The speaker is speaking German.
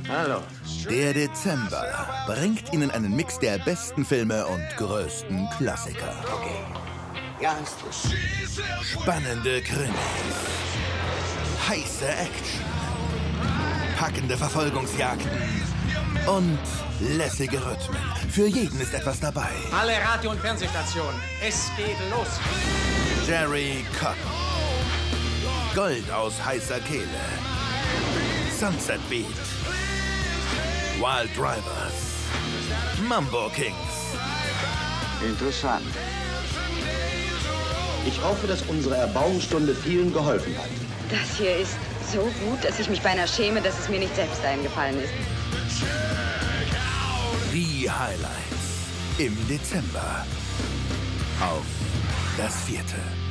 Hallo. Der Dezember bringt Ihnen einen Mix der besten Filme und größten Klassiker. Okay. Ja, ist gut. Spannende Krimis, heiße Action, packende Verfolgungsjagden und lässige Rhythmen. Für jeden ist etwas dabei. Alle Radio- und Fernsehstationen, es geht los. Jerry Cotton. Gold aus heißer Kehle. Sunset Beat. Wild Drivers. Mambo Kings. Interessant. Ich hoffe, dass unsere Erbauungsstunde vielen geholfen hat. Das hier ist so gut, dass ich mich beinahe schäme, dass es mir nicht selbst eingefallen ist. Die Highlights im Dezember auf Das Vierte.